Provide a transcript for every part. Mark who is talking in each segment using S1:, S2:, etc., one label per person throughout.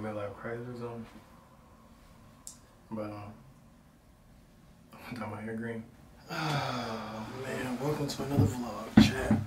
S1: midlife crisis or something. But I'm dyeing my hair green. Oh man, welcome to another vlog, chat.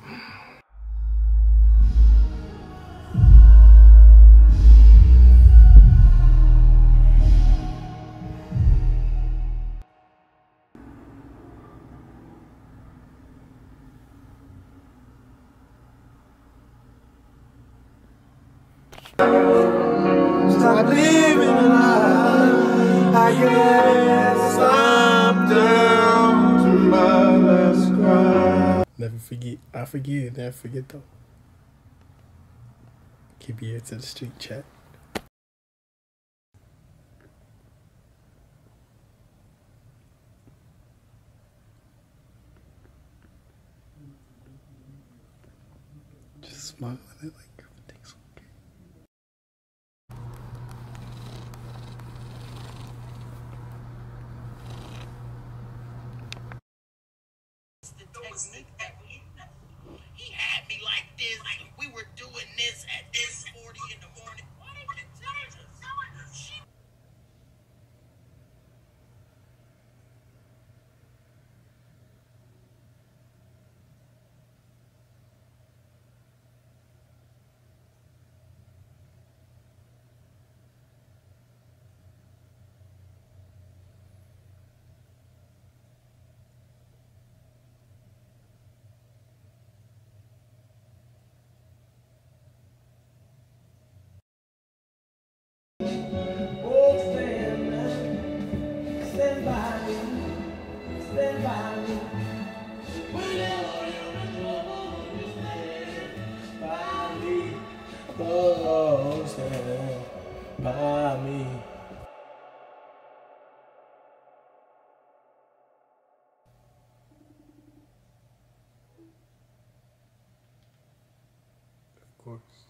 S1: Stop living a lie. I guess I'm down to my last cry. Never forget. I forget. Never forget though. Keep your ear to the street, chat. Just smile at it like everything's okay.
S2: He had me like this. We were doing this at this 40 in the morning. Why didn't you tell us?
S1: Oh, stand by me. Of course.